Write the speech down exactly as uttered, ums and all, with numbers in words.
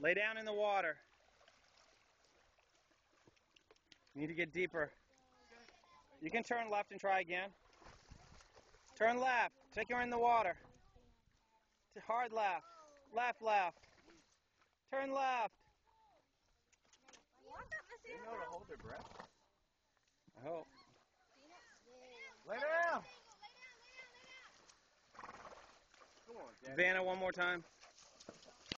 Lay down in the water. You need to get deeper. You can turn left and try again. Turn left. Take her in the water. Hard left. Left, left. Turn left. They know to hold their breath. I hope. Lay down. Come on, Dad. Vanna, one more time.